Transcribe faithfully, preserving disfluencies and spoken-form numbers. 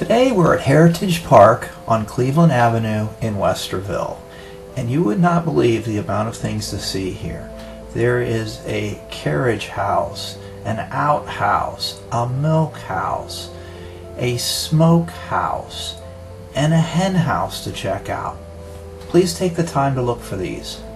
Today we're at Heritage Park on Cleveland Avenue in Westerville, and you would not believe the amount of things to see here. There is a carriage house, an outhouse, a milk house, a smoke house, and a hen house to check out. Please take the time to look for these.